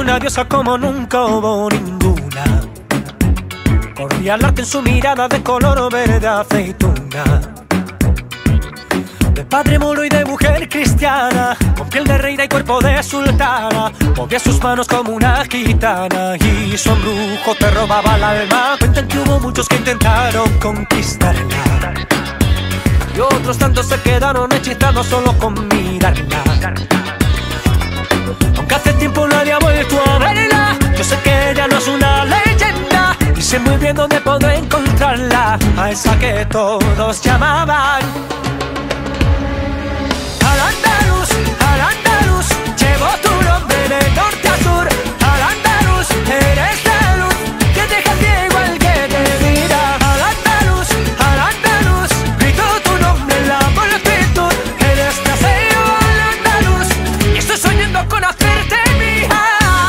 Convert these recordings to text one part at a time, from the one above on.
una diosa como nunca hubo ninguna. Corría al arte en su mirada de color verde aceituna. De padre moro y de mujer cristiana, con piel de reina y cuerpo de sultana, movía sus manos como una gitana y su embrujo te robaba el alma. Cuentan que hubo muchos que intentaron conquistarla y otros tantos se quedaron hechizados solo con mirarla. Aunque hace tiempo nadie ha vuelto a verla, yo sé que ella no es una leyenda y sé muy bien dónde podré encontrarla, a esa que todos llamaban al andaluz, llevo tu nombre de norte a sur. Al andaluz, eres la luz que te deja ciego al que te mira. Al andaluz, grito tu nombre en la multitud. Eres trasero al andaluz y estoy soñando con hacerte mía.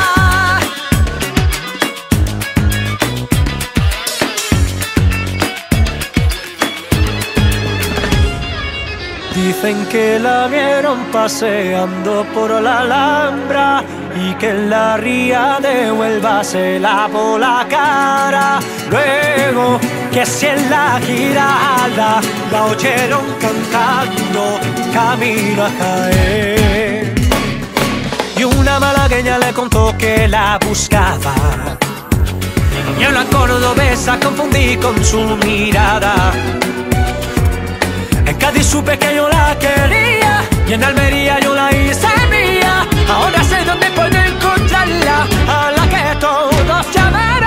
Dicen que la vieron paseando por la Alhambra y que en la ría de Huelva se lavó la cara. Luego que si en la girada la oyeron cantando camino a caer. Y una malagueña le contó que la buscaba y a una cordobesa confundí con su mirada. En Cádiz supe que yo la quería y en Almería yo la hice mía. Ahora sé dónde puedo encontrarla, a la que todos llaman